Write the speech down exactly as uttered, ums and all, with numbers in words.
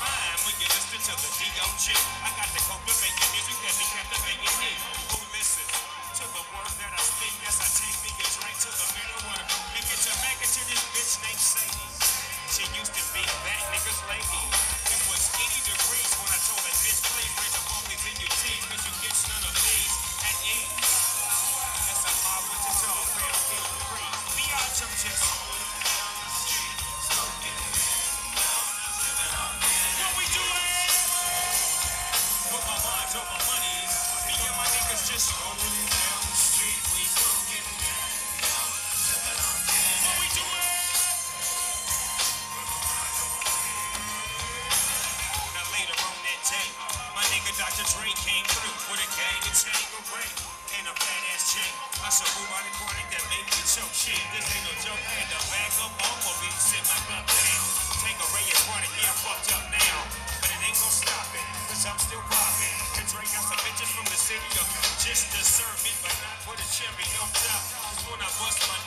fine when you listen to the D O G. I got the cultivated music that be captivating me. Who listens to the words that I speak as I take me a drink to the middle word and get your back into this bitch named Sadie. She used to be that nigga's lady. It was eighty degrees when I told that bitch, please raise the focus in your teeth, cause you get none of these at ease. As I mob with the dog, fair feel free. Be out your chest. What we doing? Put my minds over money. Me and my niggas just rolling down the street. We broken down. What we doing? Now later on that day, my nigga Doctor Dre came through with a gang of Tangeray and a fat ass chain. I said, who by the chronic that made me choke shit? This ain't no joke. I had to bag up all for me to sit my gun down. Tangeray is running, yeah, I'm fucked up now. But it ain't gon' stop it, cause I'm still popping. And Dre got some bitches from the city of just to serve me, but not put a cherry on top. Cause when I bust my